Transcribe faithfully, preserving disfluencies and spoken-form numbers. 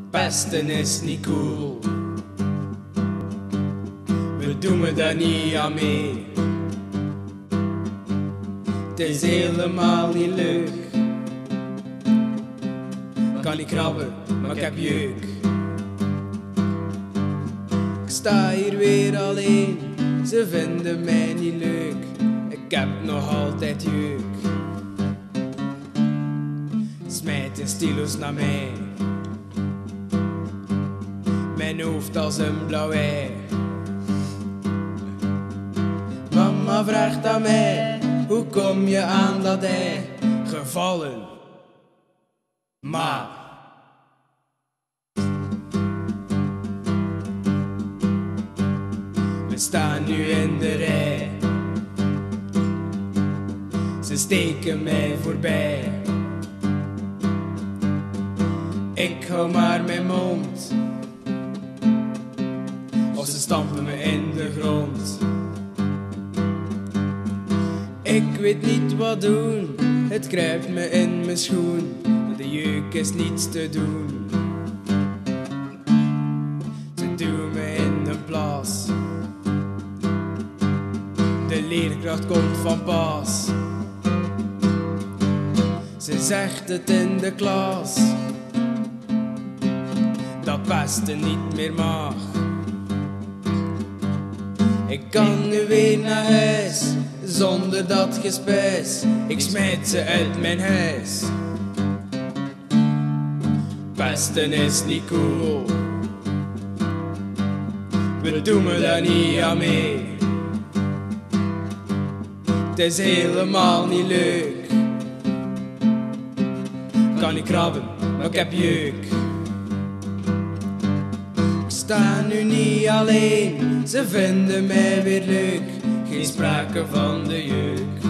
Pesten is niet cool. We doen me daar niet aan mee. Het is helemaal niet leuk. Kan niet krabben, maar ik heb jeuk. Ik sta hier weer alleen, ze vinden mij niet leuk. Ik heb nog altijd jeuk. Smijt de stilos naar mij. Mijn hoofd als een blauw ei. Mama vraagt aan mij, hoe kom je aan dat ei? Gevallen. Maar we staan nu in de rij. Ze steken mij voorbij. Ik hou maar mijn mond, of ze stampen me in de grond. Ik weet niet wat doen, het kruipt me in mijn schoen. De jeuk is niets te doen. Ze duwen me in een plas. De leerkracht komt van pas. Ze zegt het in de klas, dat pesten niet meer mag. Ik kan nu weer naar huis, zonder dat gespijs. Ik smijt ze uit mijn huis. Pesten is niet cool. We doen me daar niet aan mee. Het is helemaal niet leuk. Kan niet krabben, maar ik heb jeuk. Ik sta nu niet alleen, ze vinden mij weer leuk. Geen sprake van de jeuk.